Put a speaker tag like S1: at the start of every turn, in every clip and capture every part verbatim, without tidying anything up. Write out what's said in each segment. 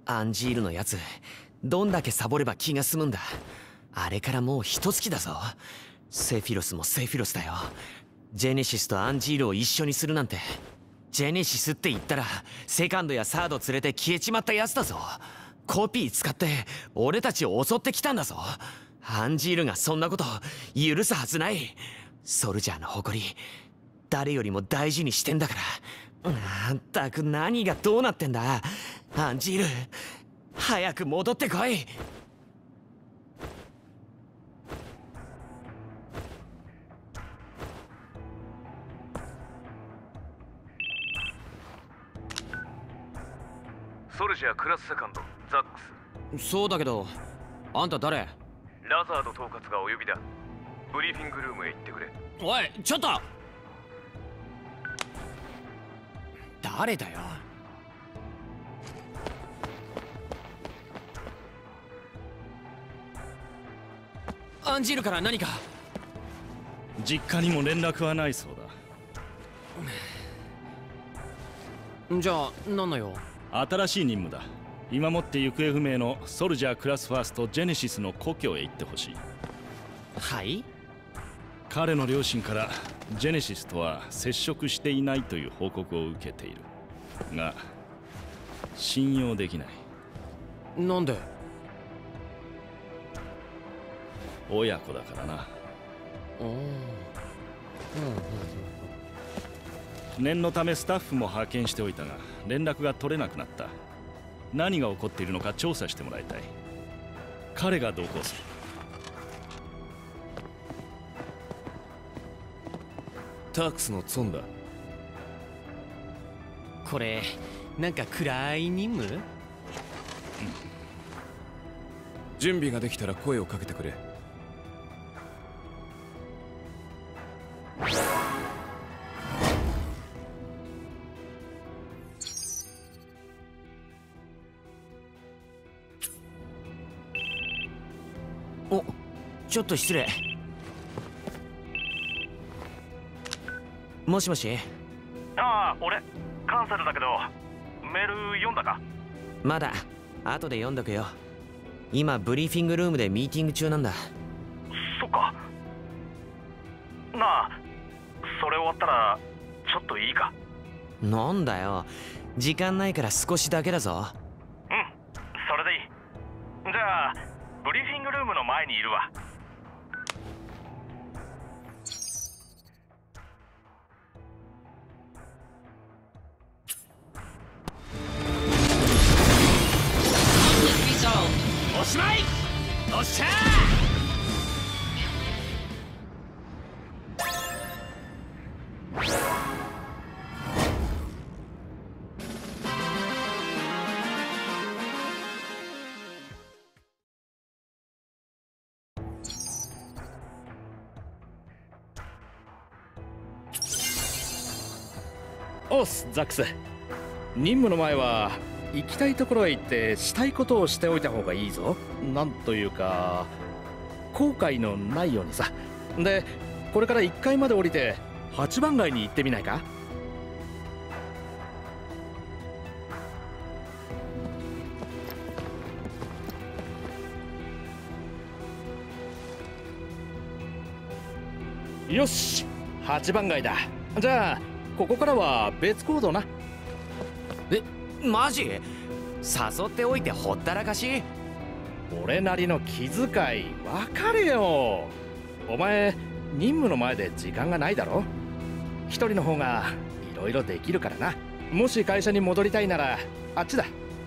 S1: アンジールのやつどんだけサボれば気が済むんだ。あれからもう一月だぞ。セフィロスもセフィロスだよ。ジェネシスとアンジールを一緒にするなんて。ジェネシスって言ったらセカンドやサード連れて消えちまったやつだぞ。コピー使って俺たちを襲ってきたんだぞ。アンジールがそんなこと許すはずない。ソルジャーの誇り誰よりも大事にしてんだから。まったく何がどうなってんだ。アンジール早く戻ってこい。
S2: ソルジャークラスセカンドザック
S1: ス。そうだけどあんた誰？
S2: ラザード統括がお呼びだ。ブリーフィングルームへ行ってくれ。
S1: おいちょっと。誰だよ。アンジールから何か？
S3: 実家にも連絡はないそう
S1: だ。じゃあ何の用？
S3: 新しい任務だ。今もって行方不明のソルジャークラスファーストジェネシスの故郷へ行ってほしい。
S1: はい？
S3: 彼の両親からジェネシスとは接触していないという報告を受けているが信用できない。
S1: なんで？
S3: 親子だからな。念のためスタッフも派遣しておいたが連絡が取れなくなった。何が起こっているのか調査してもらいたい。彼が同行する。
S4: タークスのツォンだ。
S1: これなんか暗い任務？うん、
S4: 準備ができたら声をかけてくれ。
S1: お、ちょっと失礼。もしもし。
S2: ああ、俺カンサルだけどメール読んだか？
S1: まだ後で読んどくよ。今ブリーフィングルームでミーティング中なんだ。
S2: そっか。なあ、それ終わったらちょっといいか？
S1: なんだよ、時間ないから少しだけだぞ。
S2: うん、それでいい。じゃあブリーフィングルームの前にいるわ。
S1: おしまい。おっしゃ
S5: おっす、ザックス。任務の前は行きたいところへ行ってしたいことをしておいた方がいいぞ。なんというか後悔のないようにさ。でこれからいっかいまで降りてはちばん街に行ってみないか？よし、はちばん街だ。じゃあここからは別行動な。
S1: え、マジ？誘っておいてほったらかし？
S5: 俺なりの気遣いわかるよ。お前任務の前で時間がないだろ。一人の方がいろいろできるからな。もし会社に戻りたいならあっちだ。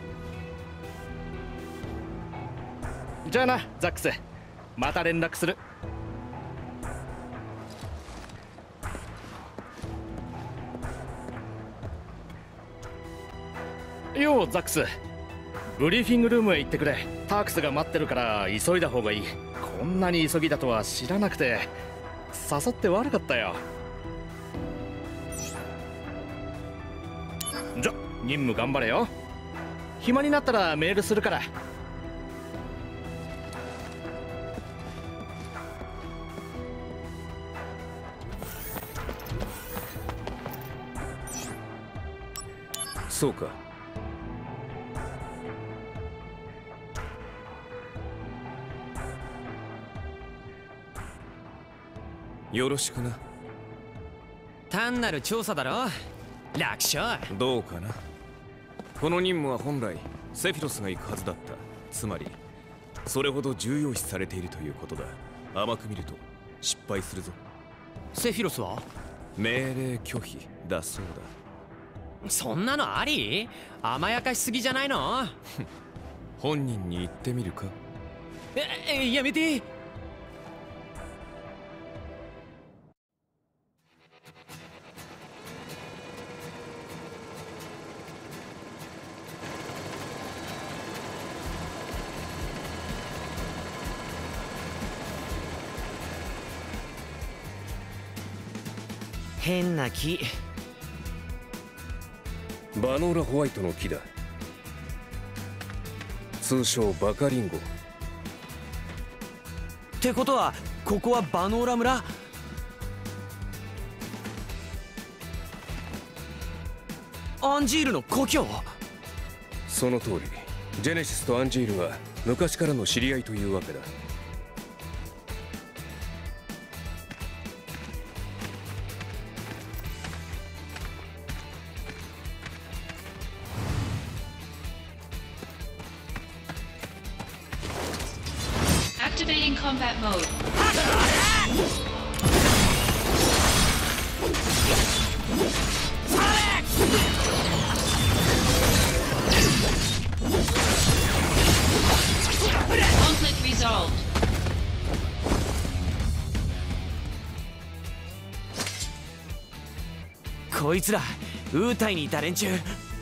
S5: じゃあなザックス、また連絡する。ようザックス、ブリーフィングルームへ行ってくれ。タークスが待ってるから急いだ方がいい。こんなに急ぎだとは知らなくて誘って悪かったよ。じゃ任務頑張れよ。暇になったらメールするから。
S4: そうか。 よろしくな。
S1: 単なる調査だろ。楽勝。
S4: どうかな。この任務は本来セフィロスが行くはずだった。つまりそれほど重要視されているということだ。甘く見ると失敗するぞ。
S1: セフィロスは
S4: 命令拒否だそうだ。
S1: そんなのあり？甘やかしすぎじゃないの？
S4: 本人に言ってみるか。
S1: え、え、やめて。変な木。
S4: バノーラホワイトの木だ。通称バカリンゴ。
S1: ってことはここはバノーラ村？アンジールの故郷？
S4: その通り。ジェネシスとアンジールは昔からの知り合いというわけだ。
S6: Activating combat mode. Conflict resolved.
S1: こいつらウータイにいた連中。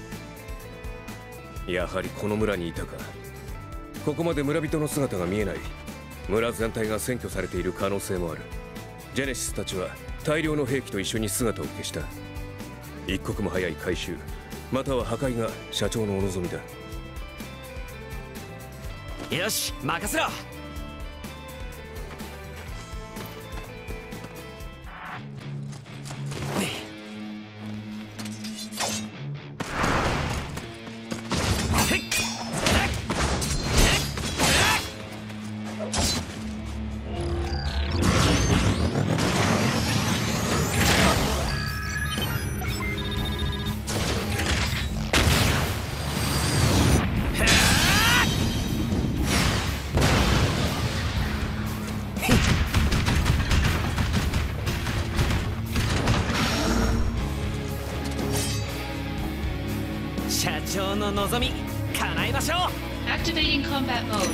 S4: やはりこの村にいたか。ここまで村人の姿が見えない。村全体が占拠されている可能性もある。ジェネシスたちは大量の兵器と一緒に姿を消した。一刻も早い回収または破壊が社長のお望みだ。
S1: よし、任せろ。社長の望み叶えましょう。
S6: Activating combat mode.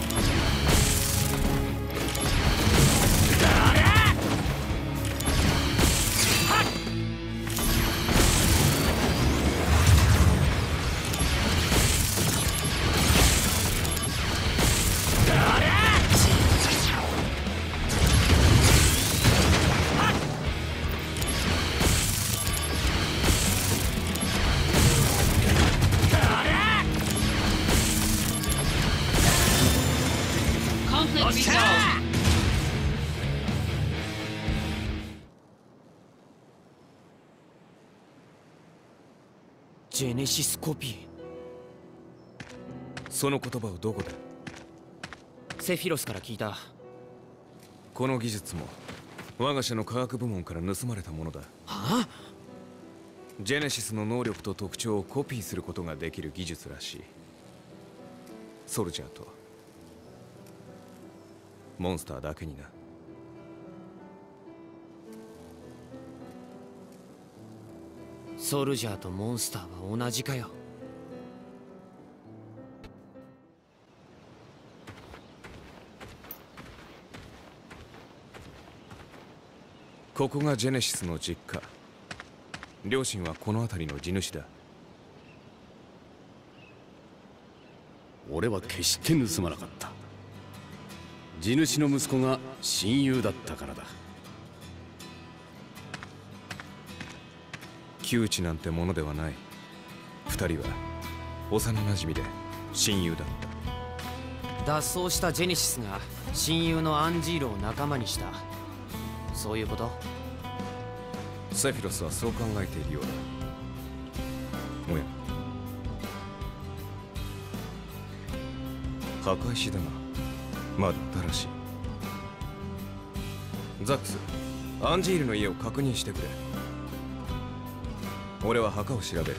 S6: Conflict resolved.
S1: ジェネシスコピー。
S4: その言葉をどこで。
S1: セフィロスから聞いた。
S4: この技術も我が社の科学部門から盗まれたものだ。
S1: はあ？
S4: ジェネシスの能力と特徴をコピーすることができる技術らしい。ソルジャーとモンスターだけにな。
S1: ソルジャーとモンスターは同じかよ。
S4: ここがジェネシスの実家。両親はこの辺りの地主だ。
S7: 俺は決して盗まなかった。地主の息子が親友だったからだ。
S4: 窮地なんてものではない。二人は幼なじみで親友だった。
S1: 脱走したジェネシスが親友のアンジールを仲間にした。そういうこと？
S4: セフィロスはそう考えているようだ。おや、墓石だな。まだ新しい。ザックス、 アンジールの家を確認してくれ。俺は墓を調べる。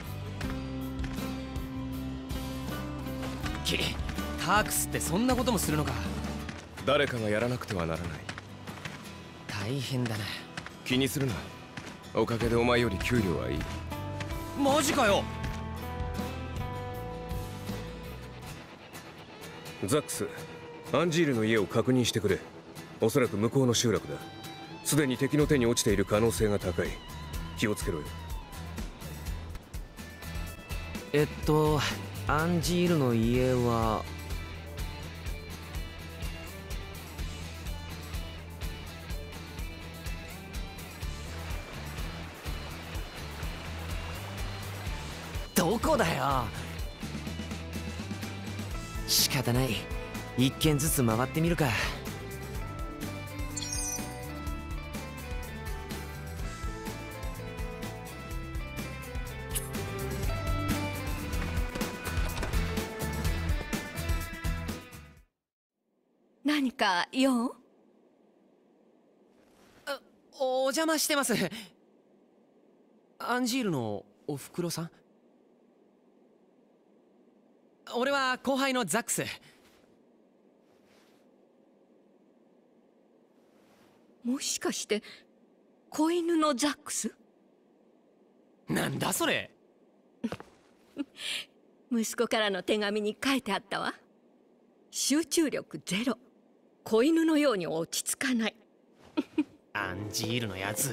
S1: きタークスってそんなこともするのか。
S4: 誰かがやらなくてはならない。
S1: 大変だな。
S4: 気にするな。おかげでお前より給料はいい。
S1: マジかよ。
S4: ザックス、アンジールの家を確認してくれ。おそらく向こうの集落だ。すでに敵の手に落ちている可能性が高い。気をつけろよ。
S1: えっとアンジールの家はどこだよ。仕方ない。一軒ずつ回ってみるか。
S8: 何か用？
S1: お邪魔してます。アンジールのおふくろさん？俺は後輩のザックス。
S8: もしかして子犬のザックス？
S1: なんだそれ。
S8: 息子からの手紙に書いてあったわ。集中力ゼロ、子犬のように落ち着かない。
S1: アンジールのやつ。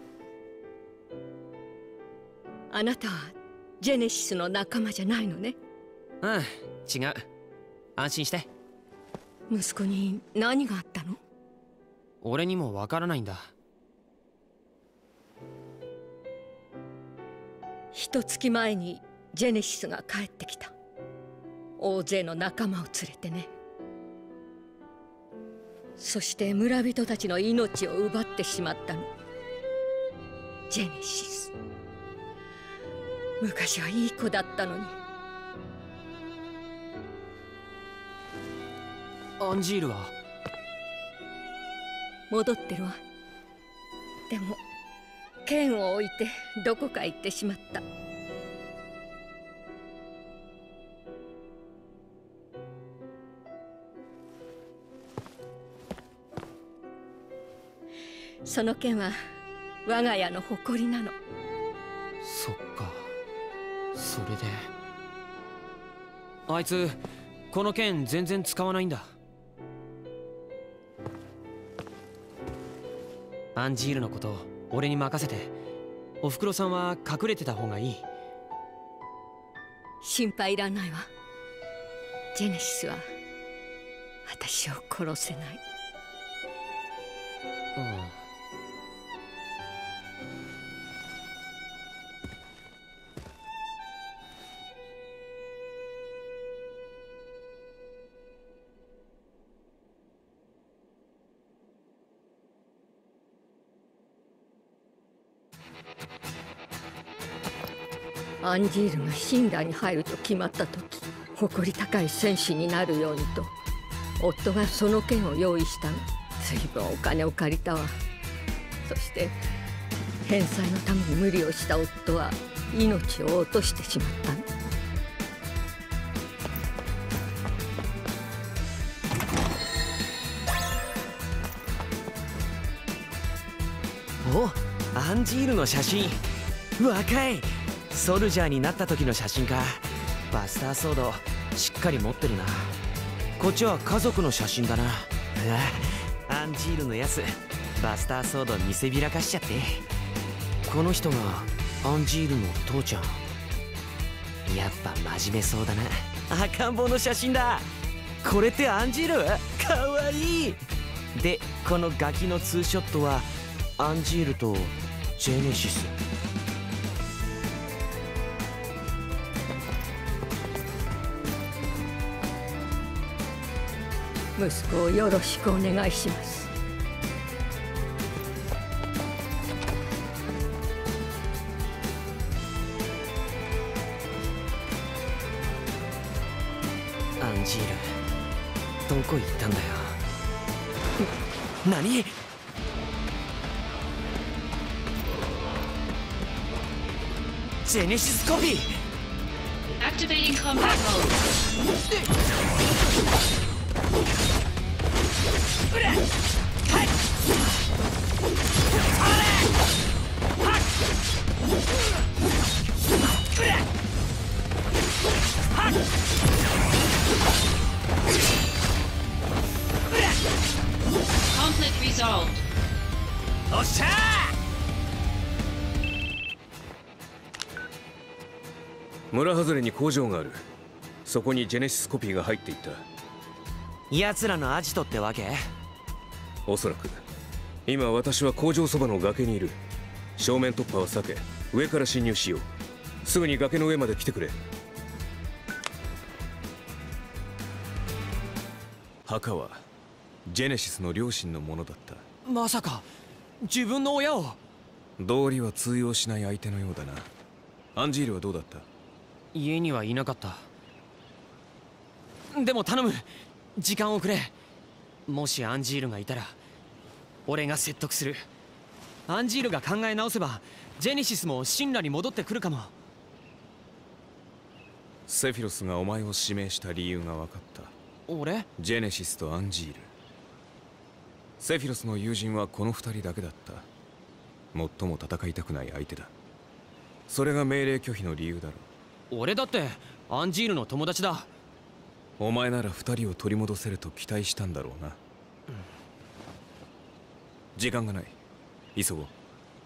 S8: あなたはジェネシスの仲間じゃないのね。
S1: うん、違う。安心して。
S8: 息子に何があったの？
S1: 俺にもわからないんだ。
S8: 一月前にジェネシスが帰ってきた。大勢の仲間を連れてね。そして村人たちの命を奪ってしまったの。ジェネシス。昔はいい子だったのに。
S1: アンジールは
S8: 戻ってるわ。でも剣を置いてどこか行ってしまった。その剣は我が家の誇りなの。
S1: そっか。それであいつこの剣全然使わないんだ。アンジールのこと俺に任せて。おふくろさんは隠れてた方がいい。
S8: 心配いらないわ。ジェネシスは私を殺せない。
S1: うん
S8: アンジールが信頼に入ると決まった時、誇り高い戦士になるようにと夫がその剣を用意したの。随分お金を借りたわ。そして返済のために無理をした夫は命を落としてしまったの。
S1: お、アンジールの写真。若い。ソルジャーになった時の写真か。バスターソードしっかり持ってるな。こっちは家族の写真だな。うわ、アンジールのやつバスターソード見せびらかしちゃって。この人がアンジールの父ちゃん。やっぱ真面目そうだな。赤ん坊の写真だ。これってアンジール？かわいい。でこのガキのツーショットはアンジールとジェネシス。
S8: 息子をよろしくお願いします。
S1: アンジールどこ行ったんだよ。何？ ジェネシスコピー。
S6: Activating combat mode. Conflict resolved.
S1: おっしゃ
S4: ー。村外れに工場がある。そこにジェネシスコピーが入っていた。
S1: 奴らのアジトってわけ？
S4: おそらく。今私は工場そばの崖にいる。正面突破は避け、上から侵入しよう。すぐに崖の上まで来てくれ。墓はジェネシスの両親のものだった。
S1: まさか自分の親を？
S4: 道理は通用しない相手のようだな。アンジールはどうだった？
S1: 家にはいなかった。でも頼む、時間をくれ。もしアンジールがいたら俺が説得する。アンジールが考え直せばジェネシスも神羅に戻ってくるかも。
S4: セフィロスがお前を指名した理由が分かった。
S1: 俺？
S4: ジェネシスとアンジール。セフィロスの友人はこの二人だけだった。最も戦いたくない相手だ。それが命令拒否の理由だろう。
S1: 俺だってアンジールの友達だ。
S4: お前なら二人を取り戻せると期待したんだろうな、うん、時間がない。急ごう。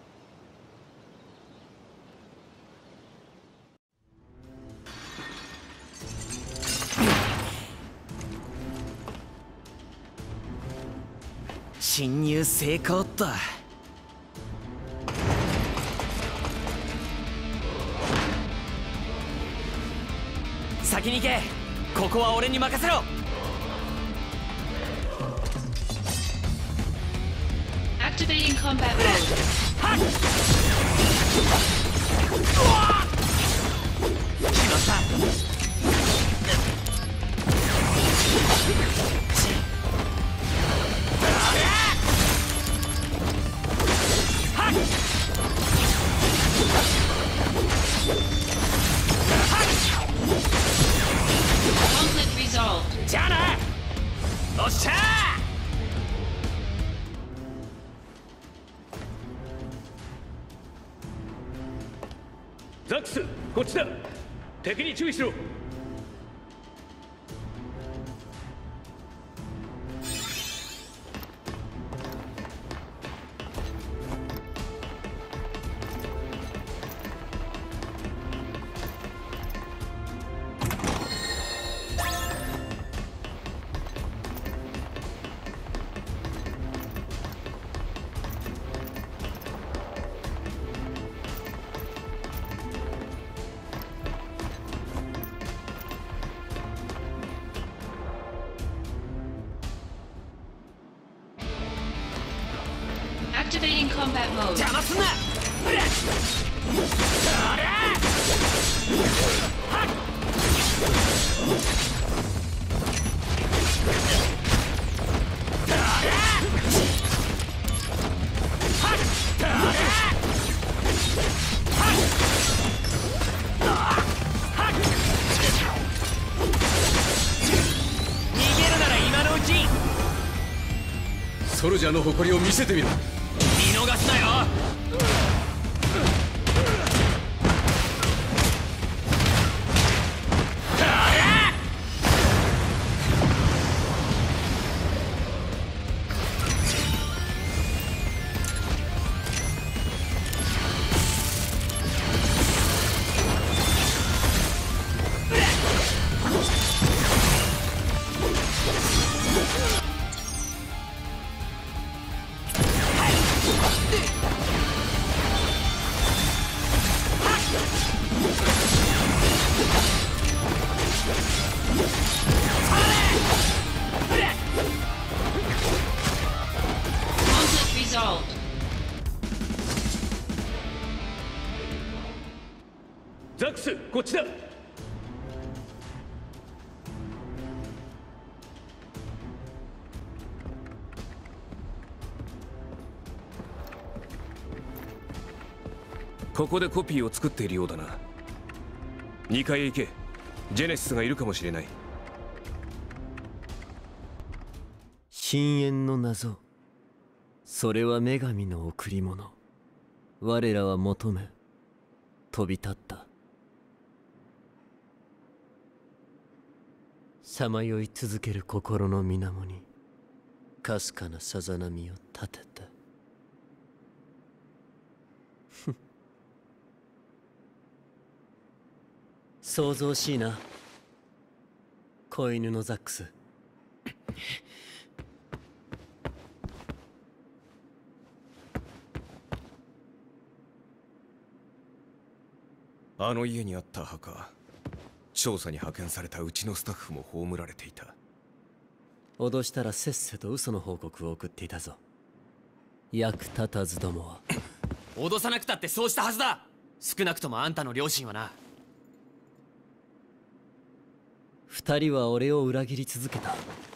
S1: 侵入成功っと。先に行け。ここは俺に任せろ。
S6: Activating combat mode.
S1: 決まった。
S6: Conflict resolved.
S1: じゃあな。おっしゃー。
S4: ザックス、こっちだ。敵に注意しろ。
S6: Activating combat mode.
S1: 邪魔すんな。逃げるなら今のうち。
S7: ソルジャーの誇りを見せてみろ。
S1: 見逃すなよ。
S4: ここでコピーを作っているようだな。にかいへ行け。ジェネシスがいるかもしれない。
S9: 深淵の謎、それは女神の贈り物。我らは求め飛び立った。さまよい続ける心の水面にかすかなさざ波を立てた。想像しいな、子犬のザックス。
S4: あの家にあった墓、調査に派遣されたうちのスタッフも葬られていた。
S9: 脅したらせっせと嘘の報告を送っていたぞ。役立たずどもは。
S1: 脅さなくたってそうしたはずだ。少なくともあんたの両親はな。
S9: 二人は俺を裏切り続けた。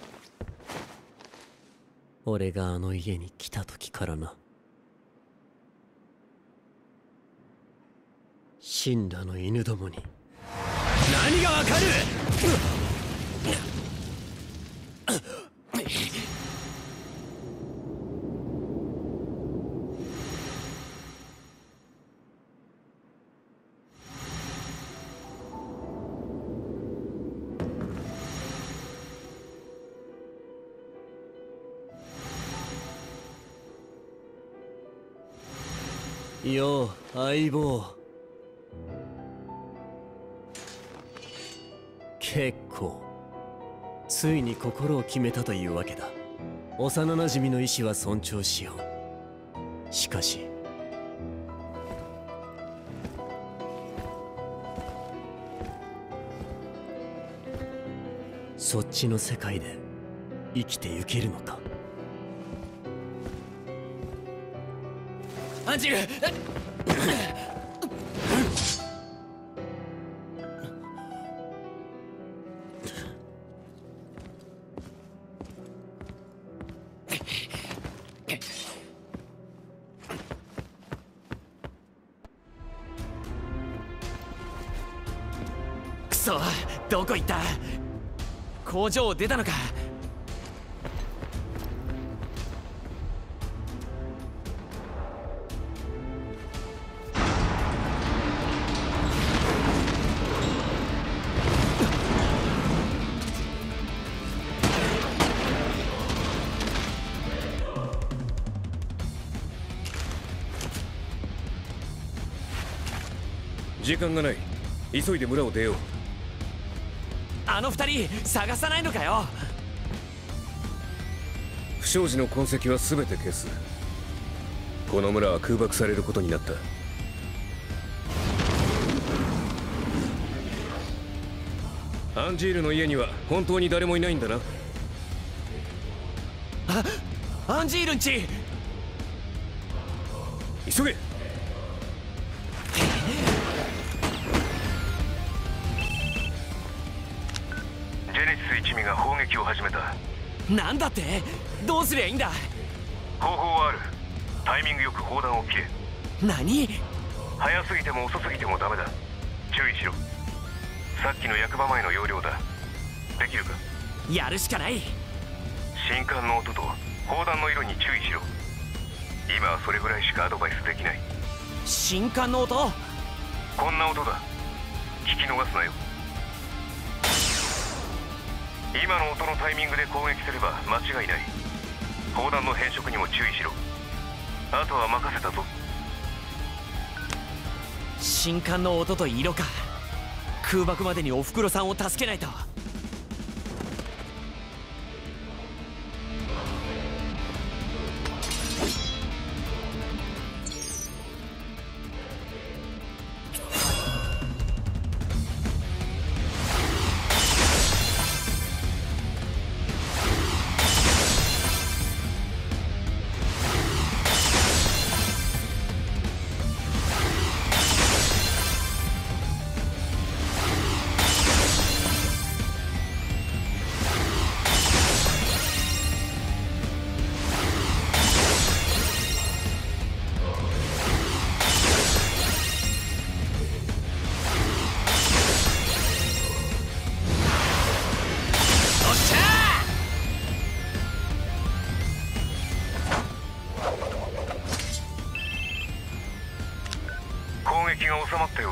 S9: 俺があの家に来た時からな。死んだの犬どもに
S1: 何がわかる。
S9: よう相棒。結構ついに心を決めたというわけだ。幼なじみの意志は尊重しよう。しかしそっちの世界で生きてゆけるのか。
S1: アンジル。くそ、どこ行った。工場を出たのか。
S4: 時間がない。急いで村を出よう。
S1: あの二人探さないのかよ。
S4: 不祥事の痕跡は全て消す。この村は空爆されることになった。アンジールの家には本当に誰もいないんだな。
S1: あ、アンジールんち。
S4: 急げ。
S2: ジェネシス一味が砲撃を始めた。
S1: なんだって。どうすりゃいいんだ。
S2: 方法はある。タイミングよく砲弾を切れ。
S1: 何。
S2: 早すぎても遅すぎてもダメだ。注意しろ。さっきの役場前の要領だ。できるか。
S1: やるしかない。
S2: 信管の音と砲弾の色に注意しろ。今はそれぐらいしかアドバイスできない。
S1: 信管の音。
S2: こんな音だ。聞き逃すなよ。今の音のタイミングで攻撃すれば間違いない。砲弾の変色にも注意しろ。あとは任せたぞ。
S1: 信管の音と色か。空爆までにおふくろさんを助けないと。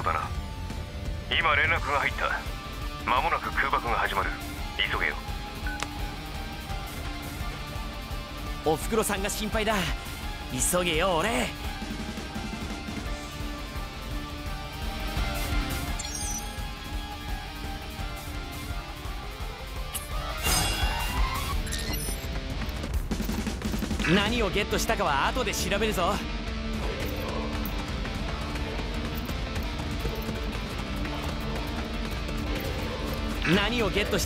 S2: ばな。今連絡が入った。間もなく空爆が始まる。急げよ。
S1: おふくろさんが心配だ。急げよ俺。何をゲットしたかは後で調べるぞ。何をゲットし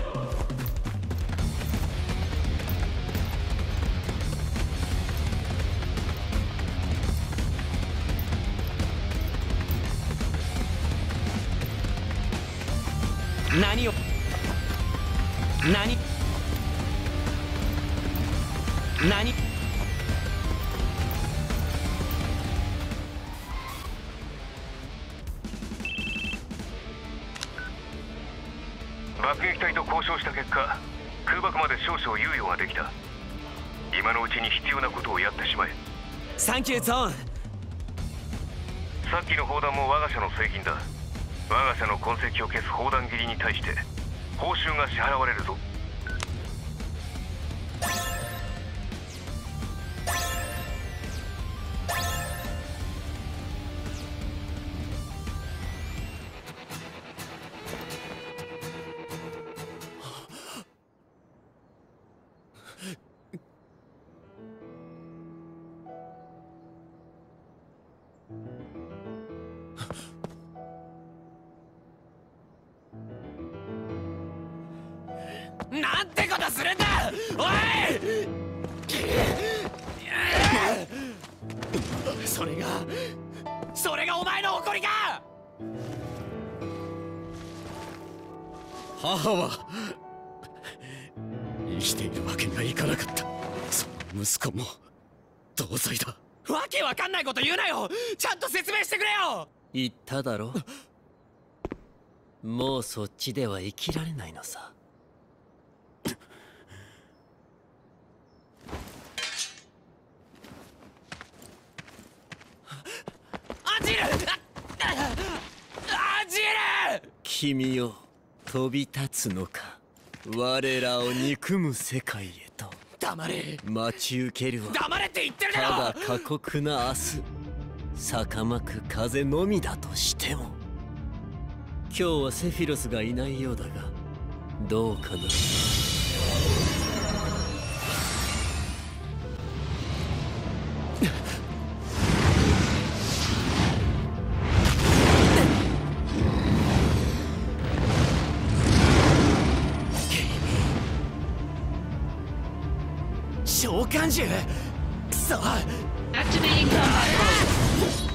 S1: 何を何何
S2: 爆撃隊と交渉した結果、空爆まで少々猶予ができた。今のうちに必要なことをやってしまえ。
S1: サンキューゾーン。
S2: さっきの砲弾も我が社の製品だ。我が社の痕跡を消す砲弾斬りに対して報酬が支払われるぞ。
S1: なんてことするんだおい。それがそれがお前の誇りか。
S7: 母は生きているわけにはいかなかった。その息子も同罪だ。
S1: わけわかんないこと言うなよ。ちゃんと説明してくれよ。
S9: 言っただろ。もうそっちでは生きられないのさ。
S1: アジル！アジル！
S9: 君よ、飛び立つのか。我らを憎む世界へと。
S1: 黙れ。
S9: 待ち受けるは
S1: 黙れって言ってるだろ。
S9: ただ過酷な明日、逆まく風のみだとしても。今日はセフィロスがいないようだが、どうかな。
S1: 召喚獣。くそ。
S6: Activating combat mode.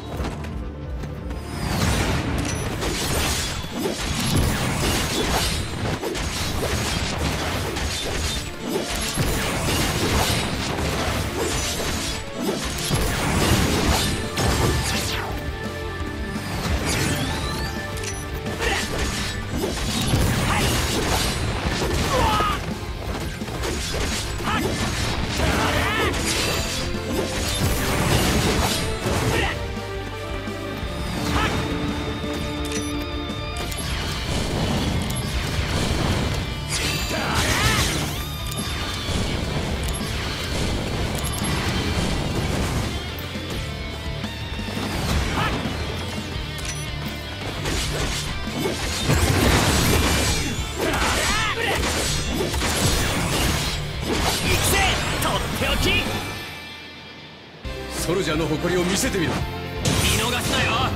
S7: ソルジャーの誇りを見せてみろ。
S1: 見逃すなよ。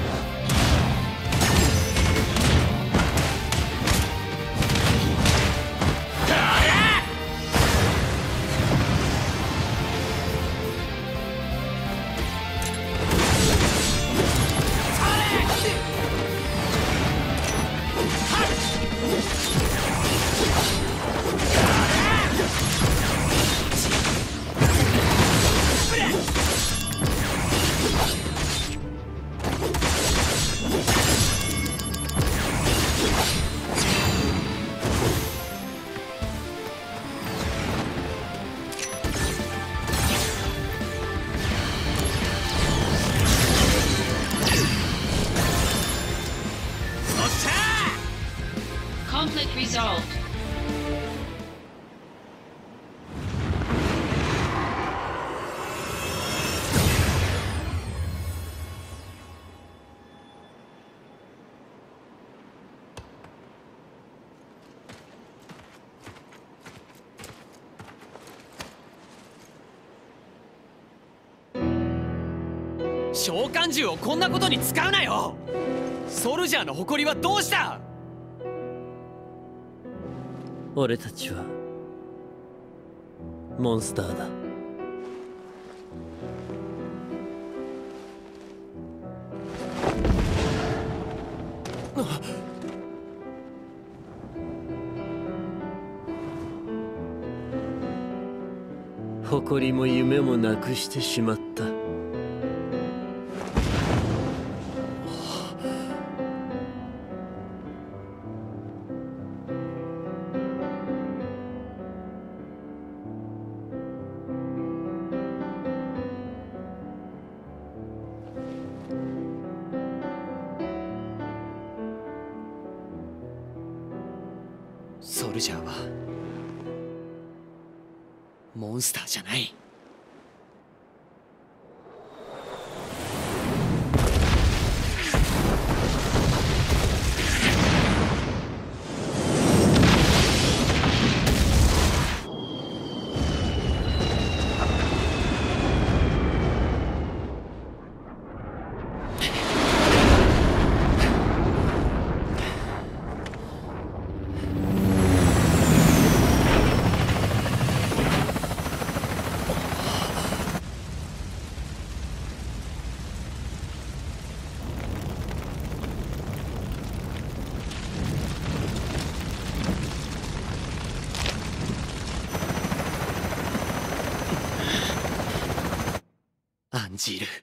S6: Conflict resolved.
S1: 召喚獣をこんなことに使うなよ。ソルジャーの誇りはどうした？
S9: 俺たちはモンスターだ。誇りも夢もなくしてしまった。
S1: ソルジャーはモンスターじゃない。アンジール。